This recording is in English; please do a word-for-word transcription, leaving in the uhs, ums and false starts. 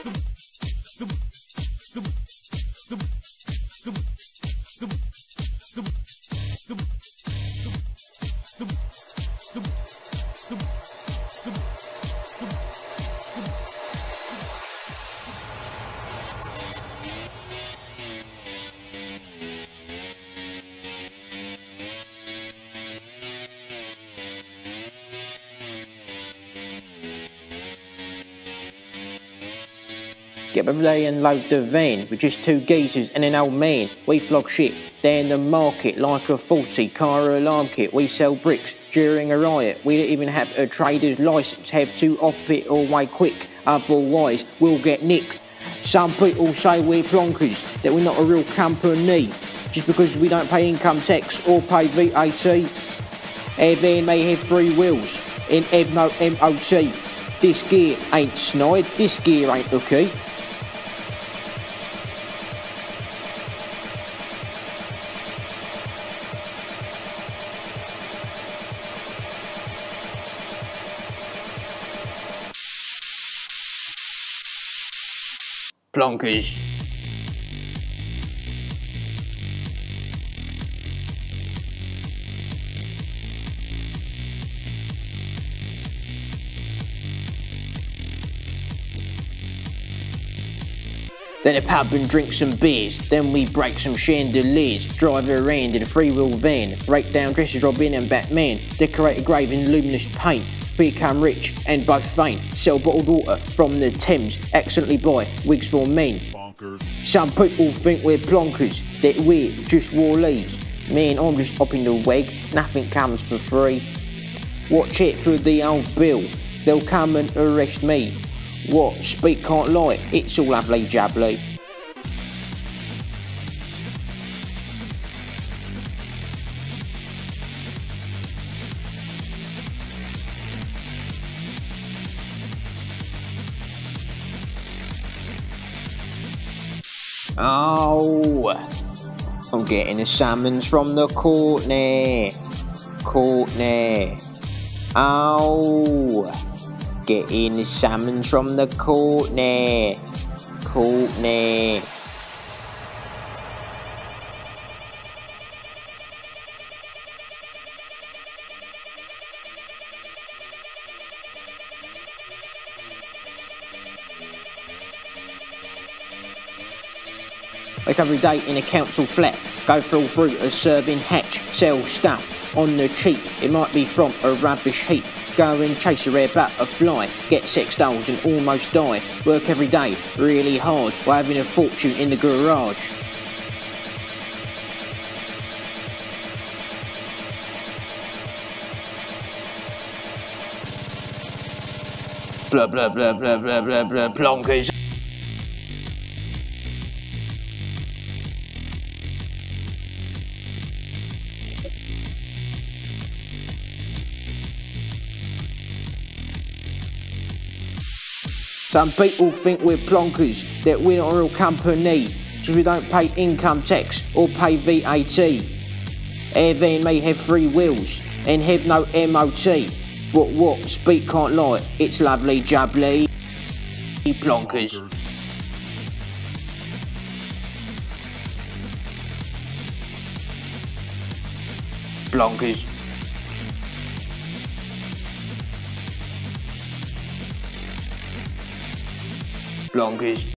Get up every day and load the van with just two geezers and an old man. We flog shit down the market like a faulty car alarm kit. We sell bricks during a riot. We don't even have a trader's license. Have to op it away quick, otherwise we'll get nicked. Some people say we're plonkers, that we're not a real company, just because we don't pay income tax or pay V A T. Our van may have three wheels and have no M O T. This gear ain't snide, this gear ain't hooky. Plonkers. Then a pub and drink some beers, then we break some chandeliers, drive around in a three-wheel van, break down dresses Robin and Batman, decorate a grave in luminous paint, become rich and both faint, sell bottled water from the Thames, accidentally buy wigs for men. Bonkers. Some people think we're plonkers, that we're just war leads. Man, I'm just hopping the weg, nothing comes for free. Watch it for the old bill, they'll come and arrest me. What? Speak can't lie, it's all lovely jubbly. Oh, I'm getting a summons from the court now. Court now. Oh. Getting the summons from the court now. Court now. Wake every day in a council flat, go through through a serving hatch, sell stuff on the cheap, it might be from a rubbish heap. Go and chase a rare butterfly, get sex dolls and almost die. Work every day, really hard, while having a fortune in the garage. Blah blah blah blah blah blah blah plonkers. Some people think we're plonkers, that we're not a real company, because we don't pay income tax or pay V A T. Our van may have three wheels and have no M O T, but what? Speak can't lie, it's lovely jubbly. Plonkers. Plonkers. Plonkers.